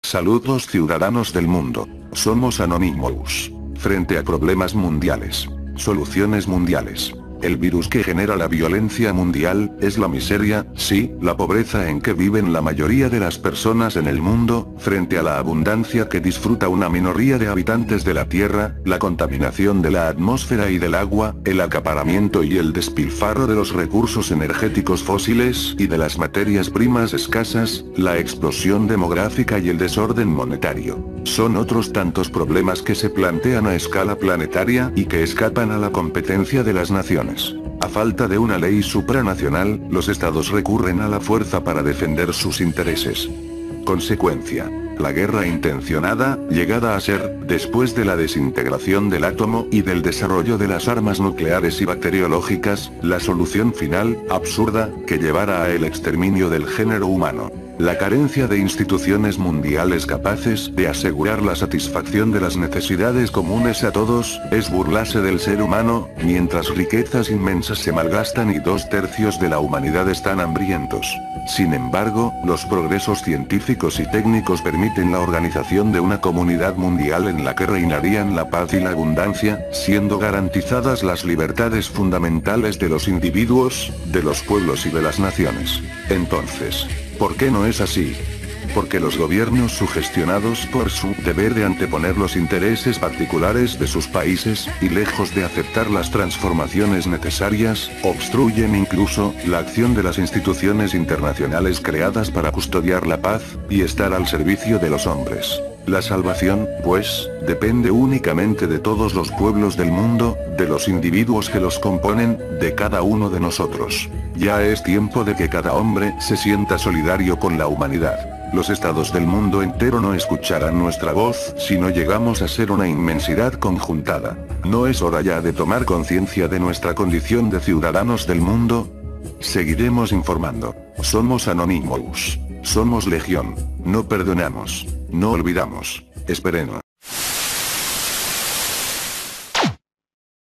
Saludos ciudadanos del mundo. Somos Anonymous. Frente a problemas mundiales. Soluciones mundiales. El virus que genera la violencia mundial, es la miseria, sí, la pobreza en que viven la mayoría de las personas en el mundo, frente a la abundancia que disfruta una minoría de habitantes de la Tierra, la contaminación de la atmósfera y del agua, el acaparamiento y el despilfarro de los recursos energéticos fósiles y de las materias primas escasas, la explosión demográfica y el desorden monetario. Son otros tantos problemas que se plantean a escala planetaria y que escapan a la competencia de las naciones. A falta de una ley supranacional, los estados recurren a la fuerza para defender sus intereses. Consecuencia. La guerra intencionada, llegada a ser, después de la desintegración del átomo y del desarrollo de las armas nucleares y bacteriológicas, la solución final, absurda, que llevara a el exterminio del género humano. La carencia de instituciones mundiales capaces de asegurar la satisfacción de las necesidades comunes a todos, es burlarse del ser humano, mientras riquezas inmensas se malgastan y 2/3 de la humanidad están hambrientos. Sin embargo, los progresos científicos y técnicos permiten la organización de una comunidad mundial en la que reinarían la paz y la abundancia, siendo garantizadas las libertades fundamentales de los individuos, de los pueblos y de las naciones. Entonces, ¿por qué no es así? Porque los gobiernos sugestionados por su deber de anteponer los intereses particulares de sus países, y lejos de aceptar las transformaciones necesarias, obstruyen incluso la acción de las instituciones internacionales creadas para custodiar la paz y estar al servicio de los hombres. La salvación, pues, depende únicamente de todos los pueblos del mundo, de los individuos que los componen, de cada uno de nosotros. Ya es tiempo de que cada hombre se sienta solidario con la humanidad. Los estados del mundo entero no escucharán nuestra voz si no llegamos a ser una inmensidad conjuntada. ¿No es hora ya de tomar conciencia de nuestra condición de ciudadanos del mundo? Seguiremos informando. Somos Anonymous. Somos Legión. No perdonamos. No olvidamos. Esperemos.